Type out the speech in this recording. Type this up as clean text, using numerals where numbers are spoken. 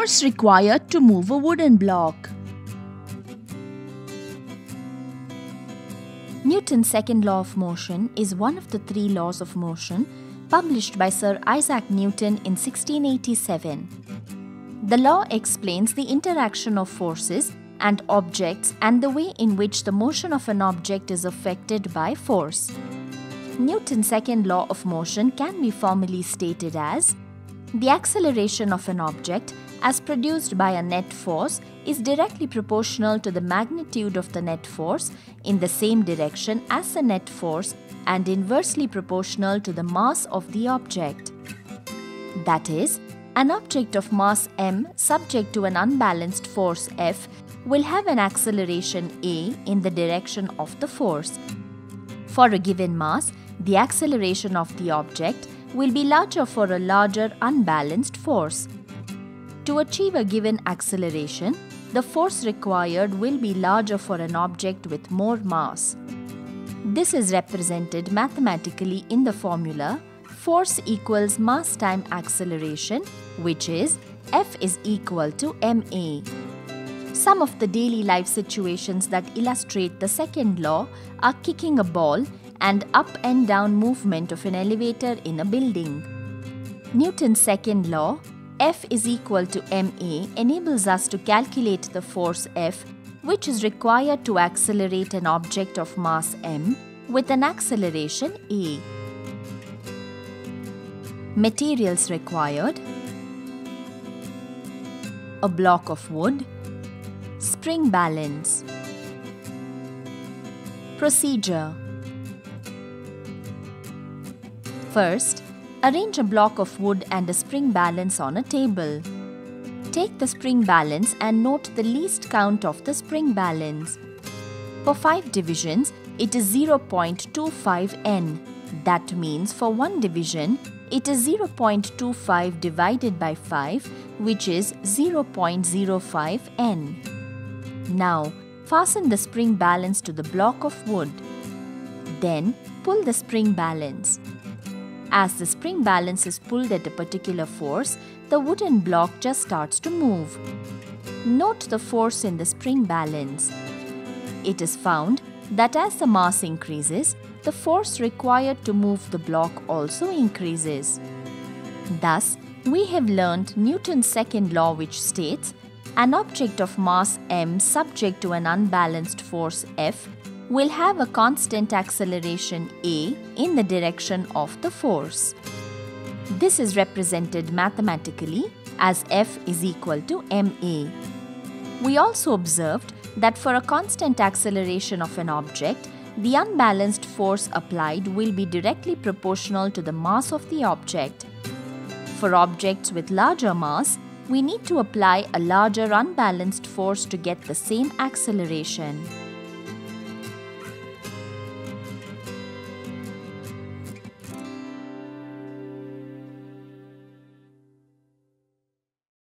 Force required to move a wooden block. Newton's second law of motion is one of the three laws of motion published by Sir Isaac Newton in 1687. The law explains the interaction of forces and objects and the way in which the motion of an object is affected by force. Newton's second law of motion can be formally stated as: the acceleration of an object as produced by a net force is directly proportional to the magnitude of the net force in the same direction as the net force and inversely proportional to the mass of the object. That is, an object of mass m subject to an unbalanced force F will have an acceleration a in the direction of the force. For a given mass, the acceleration of the object will be larger for a larger unbalanced force. To achieve a given acceleration, the force required will be larger for an object with more mass. This is represented mathematically in the formula force equals mass time acceleration, which is F is equal to ma. Some of the daily life situations that illustrate the second law are kicking a ball and up and down movement of an elevator in a building. Newton's second law, F is equal to ma, enables us to calculate the force F, which is required to accelerate an object of mass m with an acceleration a. Materials required: a block of wood, spring balance. Procedure: first, arrange a block of wood and a spring balance on a table. Take the spring balance and note the least count of the spring balance. For 5 divisions, it is 0.25 n. That means for one division, it is 0.25 divided by 5, which is 0.05 n. Now, fasten the spring balance to the block of wood. Then, pull the spring balance. As the spring balance is pulled at a particular force, the wooden block just starts to move. Note the force in the spring balance. It is found that as the mass increases, the force required to move the block also increases. Thus, we have learned Newton's second law, which states an object of mass m subject to an unbalanced force F will have a constant acceleration a in the direction of the force. This is represented mathematically as F is equal to ma. We also observed that for a constant acceleration of an object, the unbalanced force applied will be directly proportional to the mass of the object. For objects with larger mass, we need to apply a larger unbalanced force to get the same acceleration.